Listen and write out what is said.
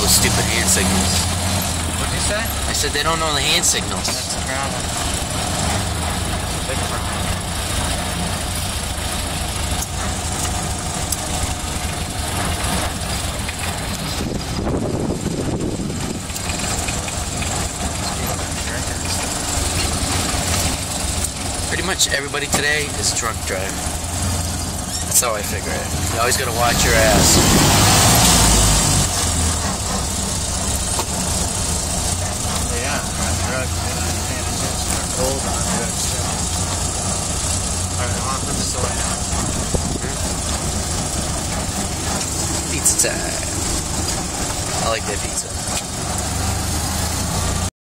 know the stupid hand signals. What'd you say? I said they don't know the hand signals. That's a problem. Big problem. Pretty much everybody today is drunk driving. That's how I figure it. You always gotta watch your ass. Yeah, on drugs, you're not paying attention. They're cold on drugs, too. Alright, I'm on for this away now. Pizza time. I like that pizza.